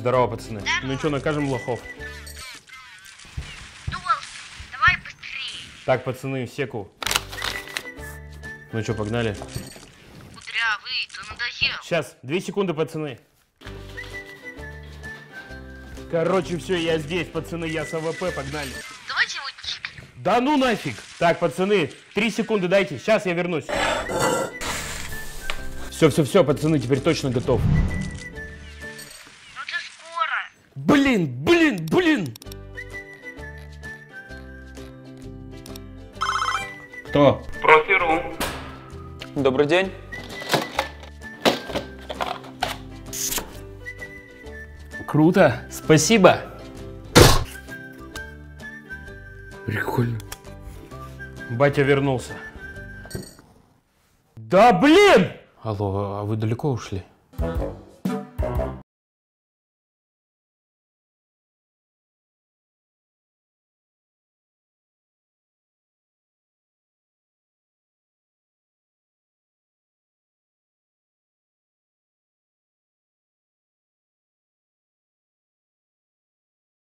Здорово, пацаны. Ну что, накажем лохов? Давай быстрее. Так, пацаны, секу. Ну что, погнали? Кудрявый, ты надоел. Сейчас, 2 секунды, пацаны. Короче, все, я здесь, пацаны, я с АВП, погнали. Давайте его кикнем. Да ну нафиг! Так, пацаны, 3 секунды дайте, сейчас я вернусь. Все, пацаны, теперь точно готов. Ну ты скоро. Блин! Кто? Профиру. Добрый день. Круто, спасибо. Прикольно. Батя вернулся. Да блин! Алло, а вы далеко ушли?